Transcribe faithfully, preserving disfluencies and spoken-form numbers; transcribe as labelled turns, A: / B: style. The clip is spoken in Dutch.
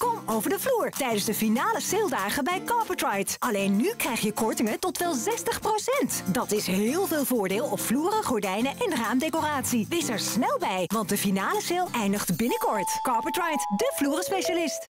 A: Kom over de vloer tijdens de finale saledagen bij Carpetride. Alleen nu krijg je kortingen tot wel zestig procent. Dat is heel veel voordeel op vloeren, gordijnen en raamdecoratie. Wees er snel bij, want de finale sale eindigt binnenkort. Carpetride, de vloerenspecialist.